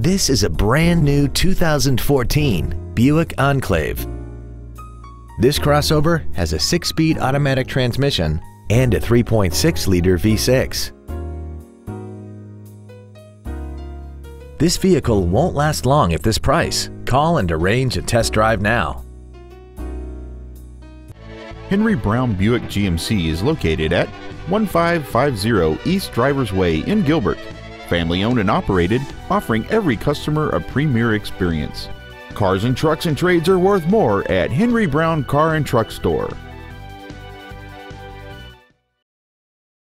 This is a brand new 2014 Buick Enclave. This crossover has a 6-speed automatic transmission and a 3.6-liter V6. This vehicle won't last long at this price. Call and arrange a test drive now. Henry Brown Buick GMC is located at 1550 East Drivers Way in Gilbert. Family owned and operated, offering every customer a premier experience. Cars and trucks and trades are worth more at Henry Brown Car and Truck Store.